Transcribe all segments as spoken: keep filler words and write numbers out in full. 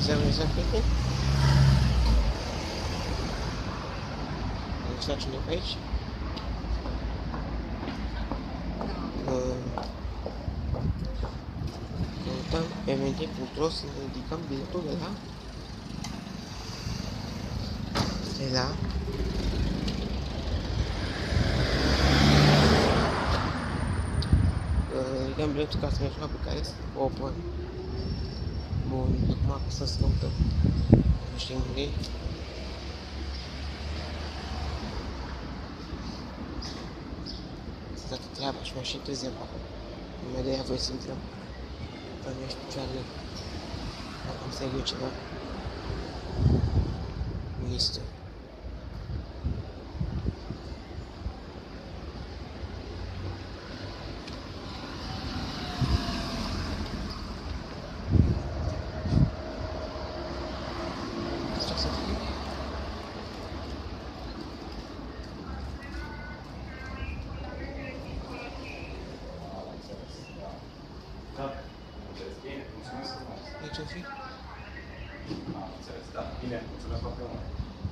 exact, prieteni? Deci la cineva aici? Căutăm eventim punct ro să ne ridicăm biletul de la de la ridicăm biletul ca să mergem la Bucarest. Open. Bun, acum să să căutăm. Nu știm unde e. Toată treaba și m-aș întârziam acum. Numai de aia voi să intrăm. Dar nu știu picioarele. Dacă îmi înțeleg eu ceva. Nu este. Aici o fi? Am înțeles, da. Bine, mulțumesc foarte mult.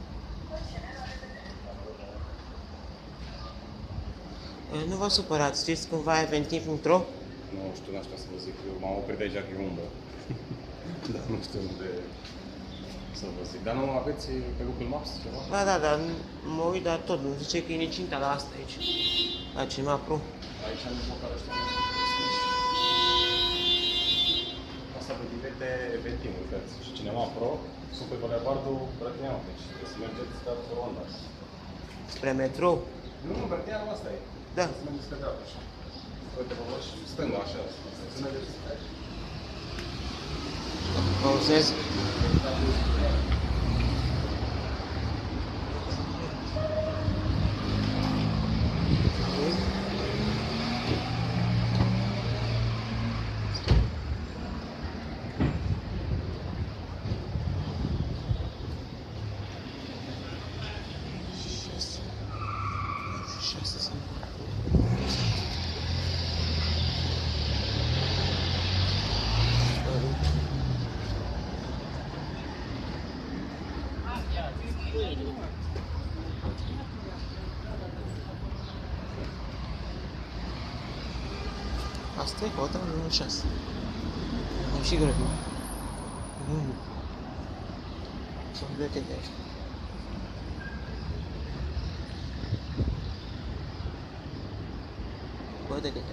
Nu vă supărați, știți cumva eventim punct ro? Nu știu, n-aș putea să vă zic. Eu m-am oprit aici că e umbră. Dar nu știu unde să vă zic. Dar nu aveți pe Google Maps ceva? Da, da, da, mă uit, dar tot, nu zice că e necinta la asta aici. La Cinema Pro. Aici am nici măcar ăștia. Asta pe diferite eventimuri, uitați. Și Cinema Pro sunt pe Bulevardul Brătineanu. Deci trebuie să mergeți de pe Ronda. Spre metrou? Nu, nu, Brătineanu asta e. Da. Să mergeți pe dreapta așa. Uite, vă văd și stânga așa. Să mergeți pe aici. Pauzez. Șase sunt. Asta e cota numărul șase. Am și grăbit. Nu. Să vedete de aici. Bă, de câte?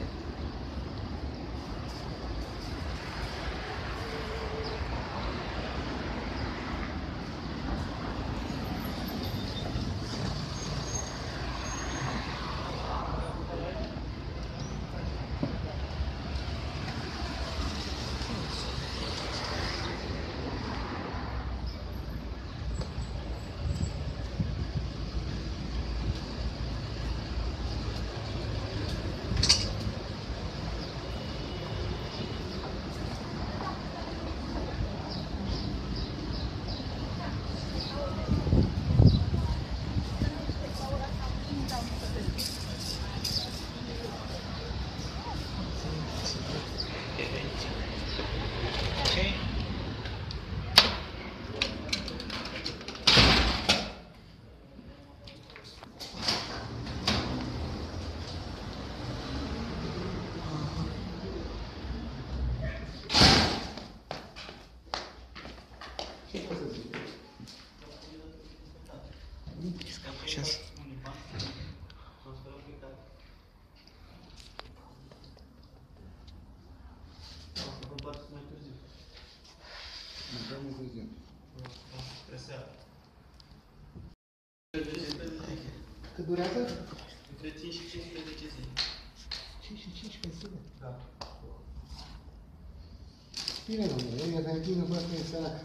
Сейчас. Cât durează? Între cinci și cincisprezece zile. cinci și cincisprezece zile? Da. Bine, domnule, e eventinul vostru e sărac.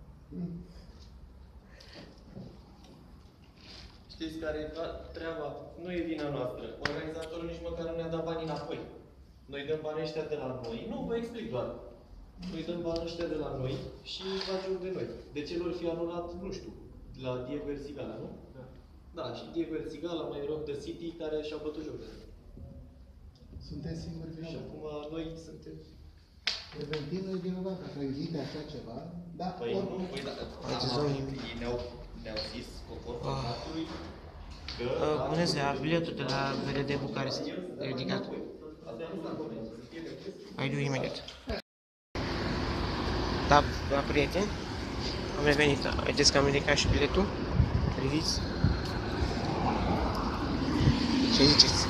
Știți care e treaba? Nu e vina noastră. Organizatorul nici măcar nu ne-a dat banii înapoi. Noi dăm banii ăștia de la noi. Nu, vă explic doar. Noi dăm banii ăștia de la noi și facem de noi. De ce lor fi anulat, nu știu, la Diego Erțigala, nu? Da. Da, și Diego Erțigala, mai Rock the City, care și-au bătut joc de noi. Sunteți singuri Și vinovați. acum noi suntem... Preventinul e vinovat, dacă existe așa ceva, da, Păi oricum. nu, păi da, Uite, am zonii. avut, ei ne-au, ne-au zis, conform Ah. contractului, că... Uh, bună ziua, biletul de la V R D Bucarest e ridicat. Asta nu s-a convenit, să fie de preț. Mai du imediat. Da, la prieteni, am revenit. Vedeți că am ridicat și biletul. Priviți. Ce ziceți?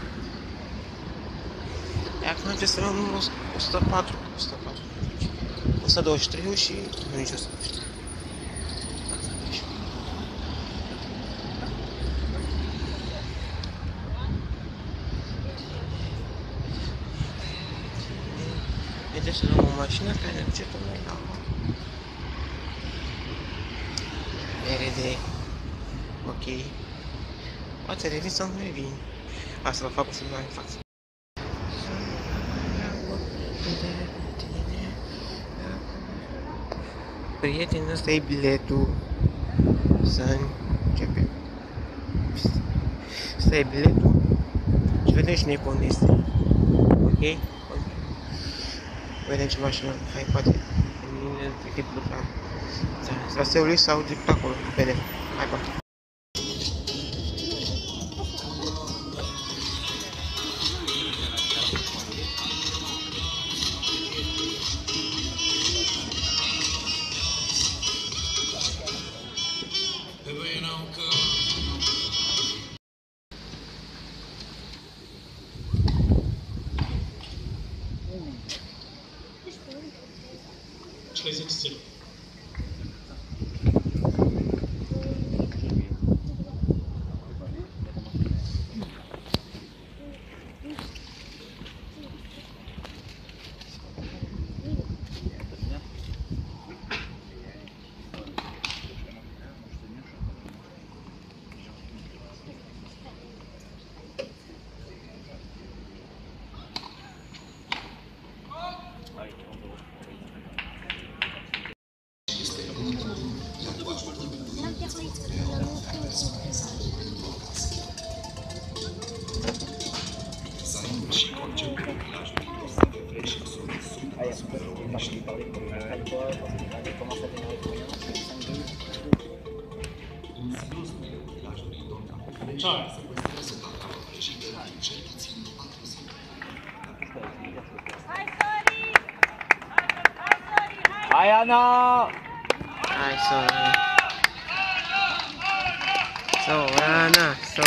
E acum trebuie să luăm o sută patru, o sută patru, o sută douăzeci și trei și nu nici o sută douăzeci și trei. Haideți să luăm o mașină care ne duce până la V R D. Ok. Poate revin sau nu revin. Asta vă fac o filmare în față. Prieteni, ăsta e biletul. Să începem. Ăsta e biletul. Și vedem și noi pe unde este. Ok? Vedem ce mașină. Hai, poate. E plan. Traseul sau direct acolo. Vedem. Hai, poate. treizeci zero. Time. Hai, Ana! Hai, Sorana. Sorana, so.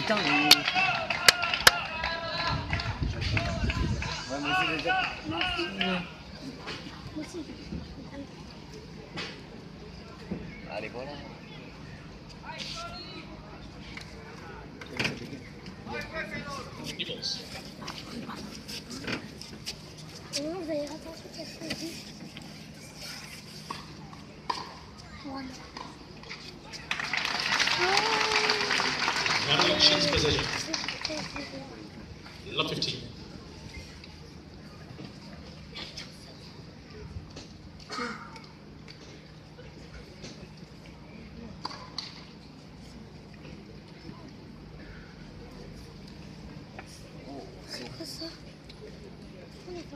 Arrivò. Nichols. Non, vous allez attention qu'elle fait vite. Voilà. Now she's possession. Lot fifteen. C'est quoi ça? On est pas.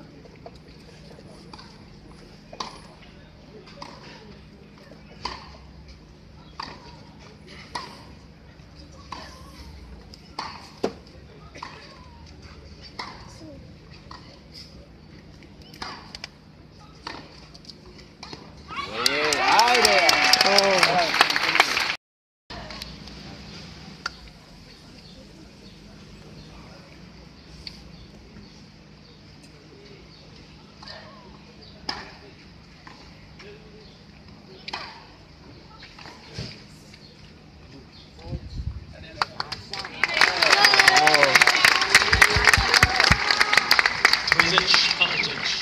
treizeci patruzeci.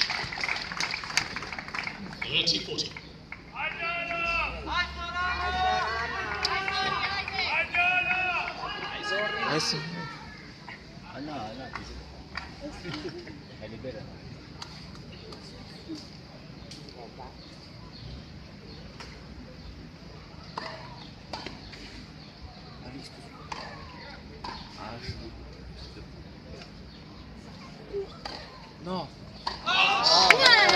thirty forty. Hai să... Ana, Ana, hai liberă. No.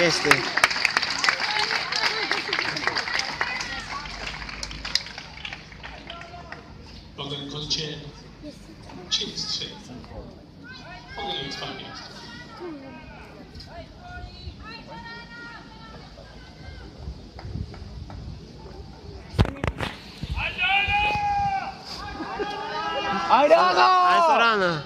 Este. Bogdan Kozice, Chins three. Bogdan leads five games. Hai Sorana!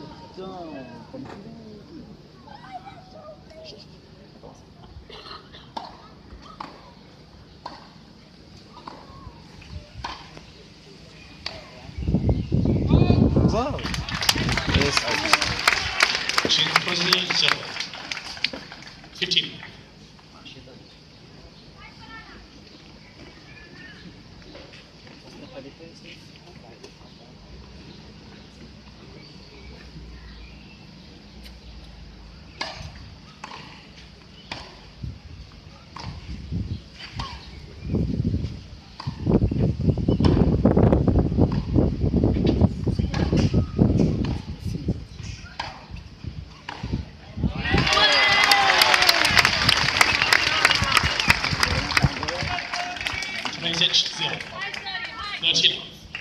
Wow! Este. Chins Brazilian zero. Fifteen. Rezic zero. Thirteen.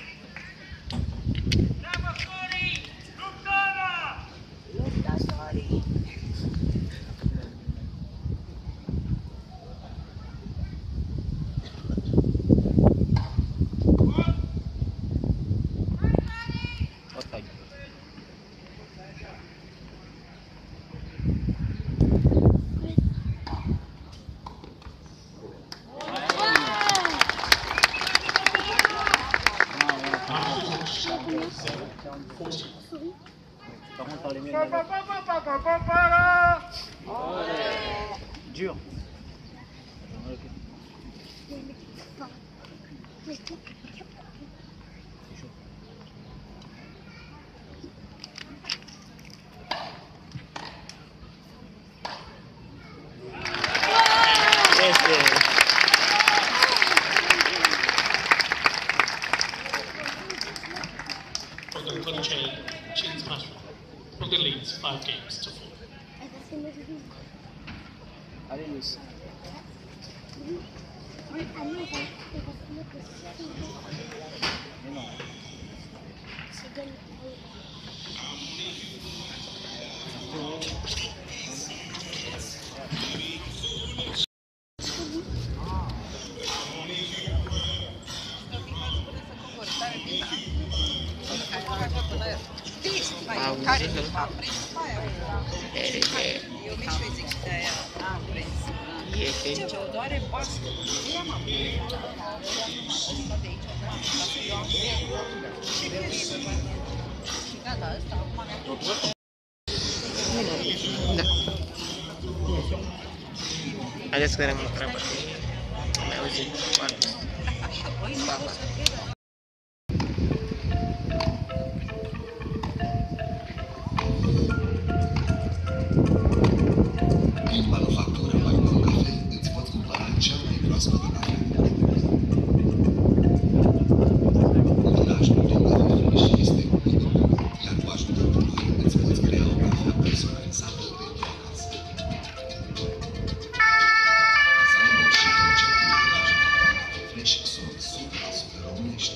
Dur. Este. Bogdan Kozice, Chins pass. Bogdan leads five games to four. Allez, Luis. Mais non. Care? Eu mișu îi zic și de aia am prins. Este. Ce o doare bască. Ea m-a prins. Ăsta de aici, eu am și crezi. Și gata, ăsta acum mi-a tot. Da. Haideți că rămân treabă. Mai auzim. Pa, pa. Din manufactură mai bun cafe îți pot cumpăra cea mai proaspătă cafea. Utilajul din cafe fresh este unic, iar cu ajutorul lui îți poți crea o cafea personalizată pentru acasă. Designul și conceptul utilajului din cafe fresh sunt o sută la sută românești.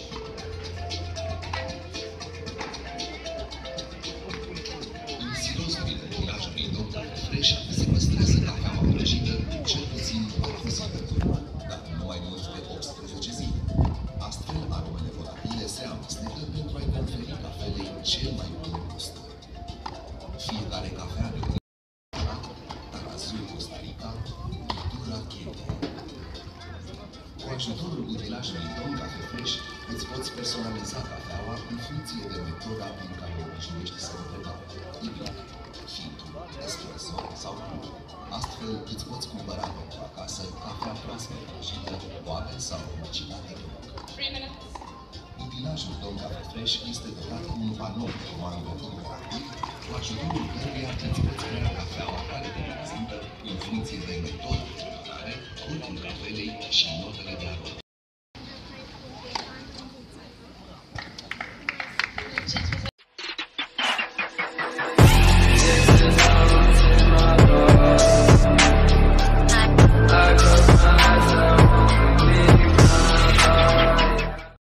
În silosul utilajului nou cafe fresh se păstrează cafeaua prăjită cel puțin patru zile, dar nu mai mult de optsprezece zile. Astfel, aromele volatile se amestecă pentru a-i conferi cafelei cel mai bun gust. Fiecare cafea de Tarazul Costa Rica, Cultura Chiente. Cu ajutorul utilajului nou cafe fresh, îți poți personaliza cafeaua în funcție de metoda prin care obișnuiești să o prepari. Ibric, filtru, espresso sau pur. Astfel, îți poți cumpăra pentru acasă cafea proaspăt prăjită, oabe sau macinată de loc. Utilajul Don Cafe Fresh este dotat cu un panou de comandă interactiv, cu ajutorul căruia îți poți crea cafeaua care te prezintă în funcție de metoda de preparare, cultul cafelei și notele de aromă.